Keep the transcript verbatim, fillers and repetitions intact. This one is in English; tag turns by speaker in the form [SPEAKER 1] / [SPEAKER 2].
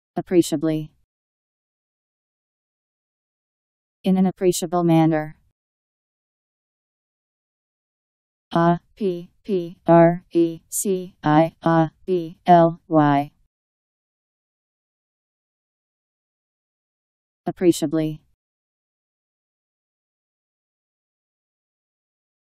[SPEAKER 1] Appreciably. In an appreciable manner. A P P R E C I A B L Y. Appreciably.